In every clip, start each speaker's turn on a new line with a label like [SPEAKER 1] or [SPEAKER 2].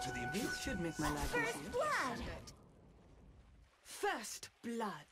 [SPEAKER 1] to the
[SPEAKER 2] This should make my life
[SPEAKER 3] First
[SPEAKER 2] easier.
[SPEAKER 3] blood!
[SPEAKER 2] First blood.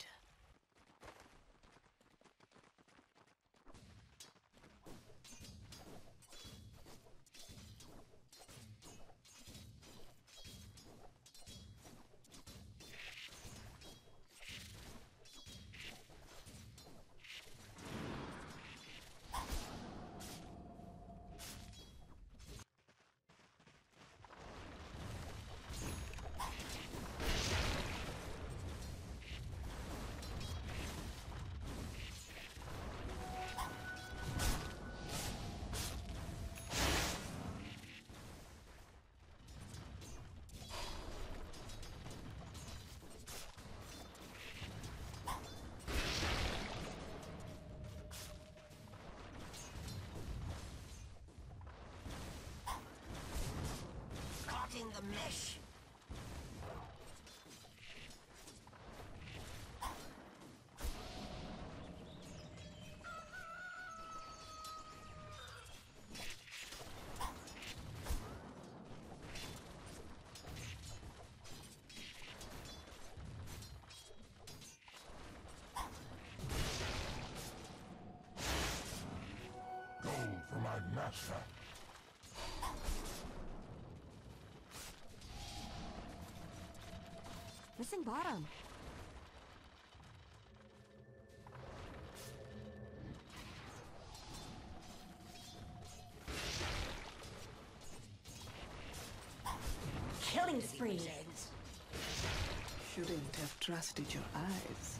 [SPEAKER 3] Caught in the mesh.
[SPEAKER 1] Gold for my master.
[SPEAKER 3] Missing bottom. Killing spree.
[SPEAKER 2] Shouldn't have trusted your eyes.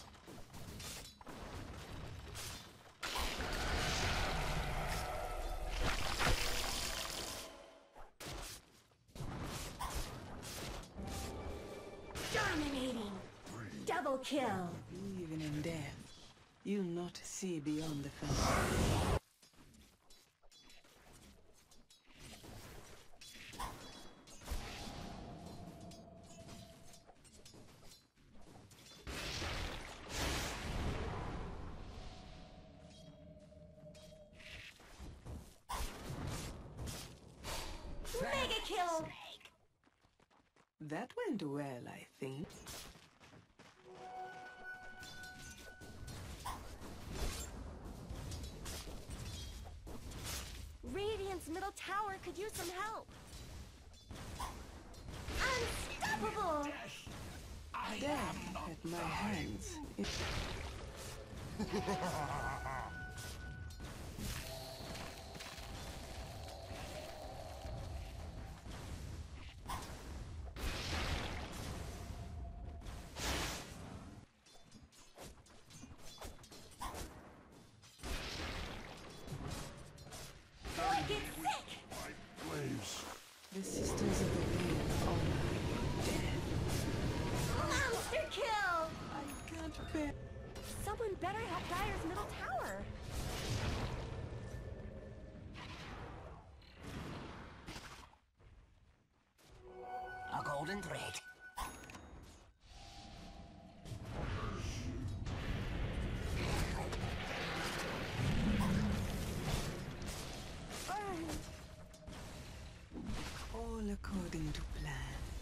[SPEAKER 3] Dominating. Double kill.
[SPEAKER 2] Even in death, you'll not see beyond the fence.
[SPEAKER 3] Mega kill.
[SPEAKER 2] That went well, I think.
[SPEAKER 3] Radiant's middle tower could use some help. Unstoppable!
[SPEAKER 2] Death at my hands.
[SPEAKER 3] I get sick!
[SPEAKER 1] Blaze.
[SPEAKER 2] The Sisters of the Veil honor death.
[SPEAKER 3] Monster kill!
[SPEAKER 2] I can't bear.
[SPEAKER 3] Someone better help Dire's middle tower.
[SPEAKER 4] A golden thread.
[SPEAKER 2] All according to plan.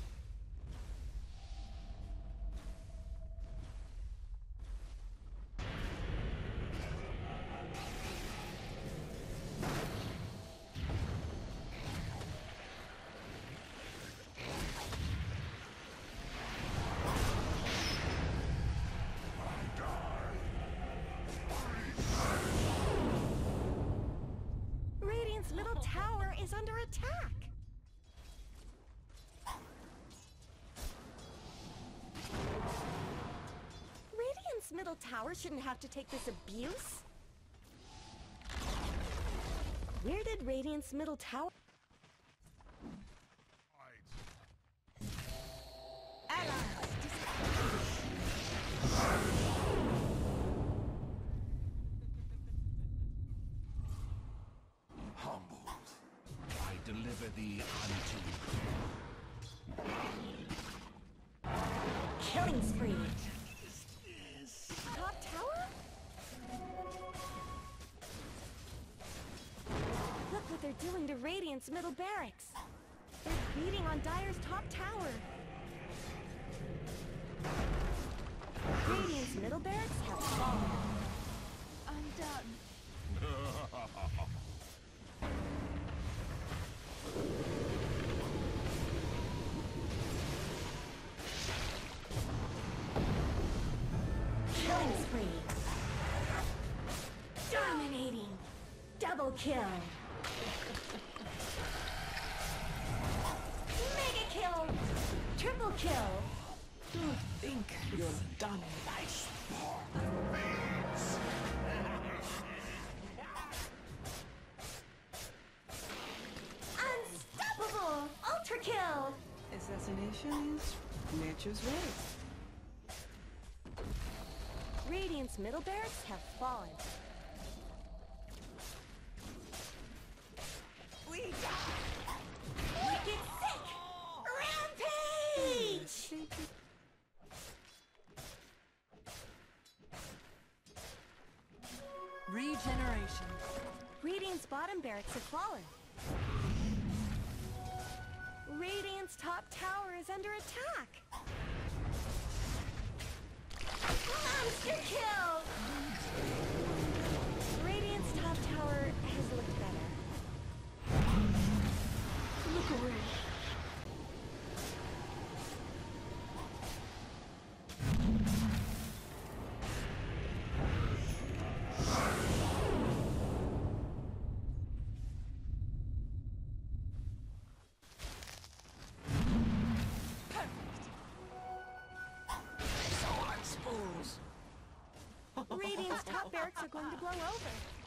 [SPEAKER 3] Radiant's middle tower is under attack. Radiant's middle tower shouldn't have to take this abuse. Where did Radiant's middle tower... Allies
[SPEAKER 1] Humbled.
[SPEAKER 4] I deliver thee unto
[SPEAKER 3] killing spree. Top tower? Look what they're doing to Radiant's middle barracks. They're beating on Dire's top tower. Radiant's middle barracks have fallen. I'm done. Killing spree. Dominating. Double kill. Mega kill. Triple kill.
[SPEAKER 2] You think you're done.
[SPEAKER 3] Unstoppable. Ultra kill.
[SPEAKER 2] Assassination is nature's way.
[SPEAKER 3] Radiant's middle barracks have fallen. We die! Wicked sick! Rampage!
[SPEAKER 5] Regeneration.
[SPEAKER 3] Radiant's bottom barracks have fallen. Radiant's top tower is under attack. Monster kill! Radiant's top tower has looked better. Look away. Radiant's top barracks are going to blow over.